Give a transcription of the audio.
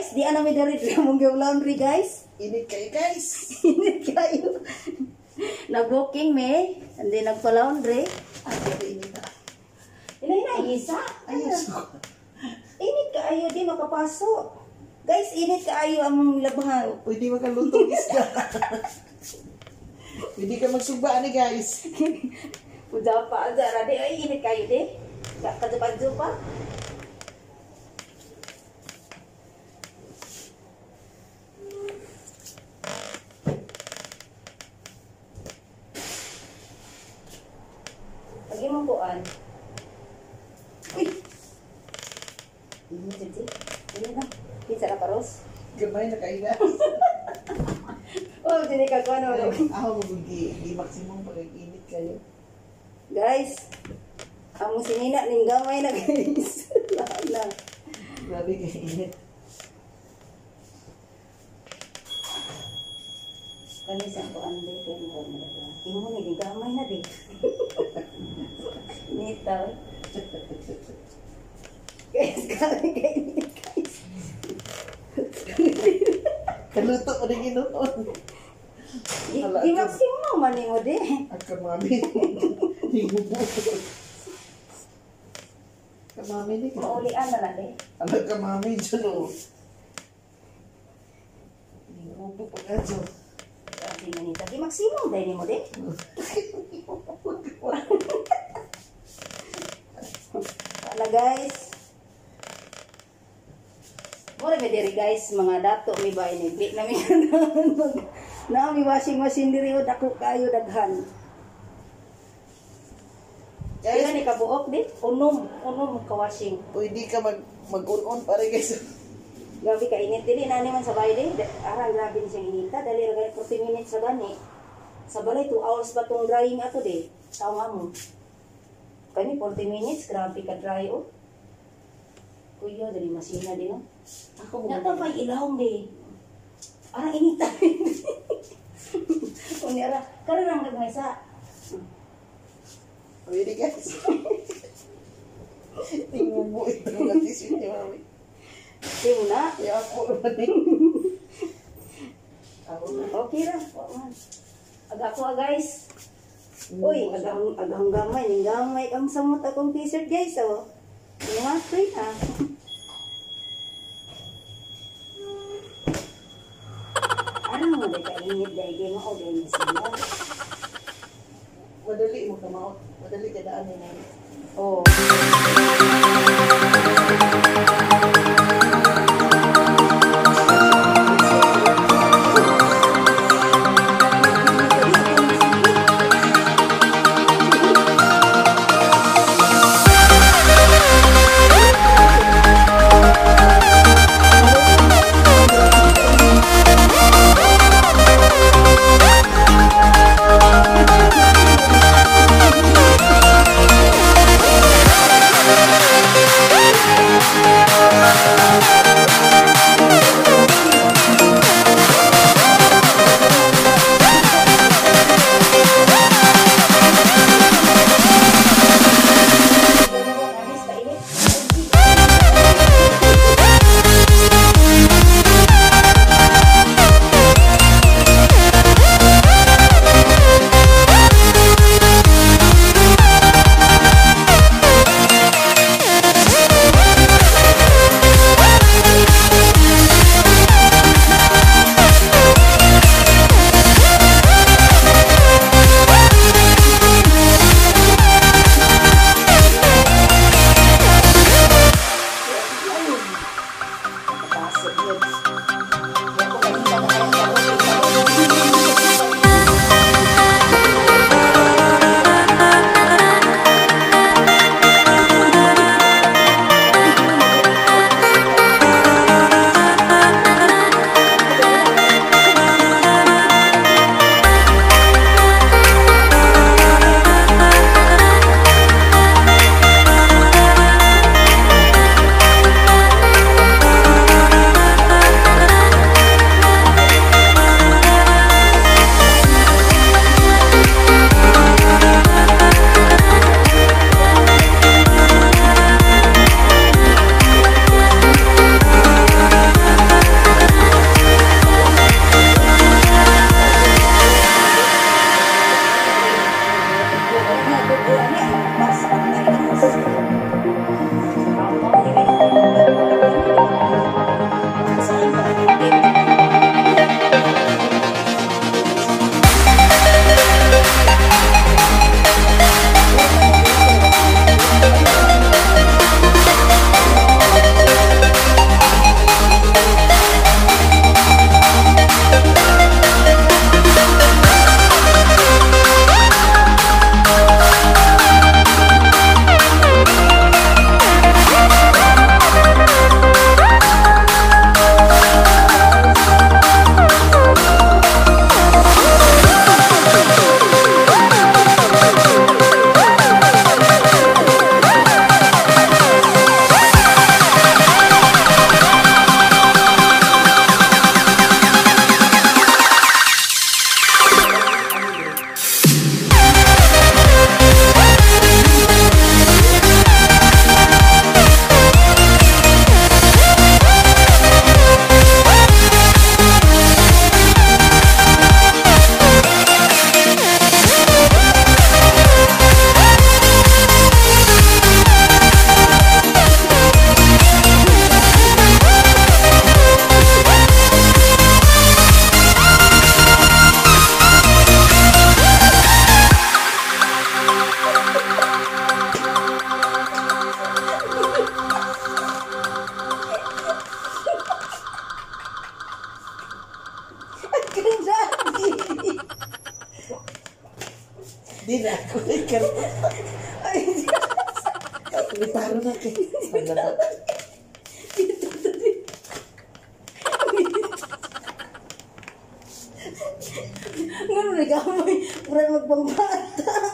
guys, di ana mi diri mong laundry guys. Init kayo guys. Init kayo. Nag-booking me, and then nagpa-laundry. Init na. Inay isa. Ayos. Init kaayo di makapaso. Guys, init kaayo ang labahan. Pwede makaluto isda. Pwede ka magsuba ni guys. Udah pa ada di ay init kayo di. Kadupad pa. Lagi mo kuan. Uy. Ini jadi. Ini na. Pizza na karos. Gamay na kayo guys. Oh, jadi kagano. Ako di maximum pag init kayo. Guys, amo sinina ning gamay na guys. Lang. Grabe kayo init. Kani sa ko ande kay mo na. Imo ni di gamay na di. Nita. Guys, kani kay init guys. Kaluto ko rin ginoon. Di maximum man mo di. Ang mami. Higubo. Kamami ni. Maulian na di. Alam kamami dyan o. Higubo pa nga dyan. Grabe nga nita. Di maximum dahil mo di. Wala guys. Mura may diri guys, mga dato may ba inibli namin na may washing machine diri o dako kayo daghan. Kaya ni kabuok di, unom ka washing. Pwede ka mag-un-un pare guys. Grabe ka init dili nani man sa bahay di. Ara grabe ni siyang inita dali ra 40 minutes sa gani. Sa balay 2 hours ba tong drying ato di. Taw nga mo. Kani 40 minutes grabe ka dry o. Kuya dali masina di no. Ako mo. Nata pa ilahong di. Ara inita. Kunyara, karon ang nagmaysa. Pwede guys. Higubo ito ng tisyo ni mami. Di mo na. Kaya ako naman eh. Ako na. Okay ra. Aga ko guys. Uy, agang gamay, ning gamay ang samot akong t-shirt guys oh. Mga free ha. Ano mo dahil kainit dahil di ma-organize nila. Madali mo kamaot. Madali ka daan na yun. Oh. na ako. Ay, Kapitaro na kay. ngano ni gamay, murag magpangbata.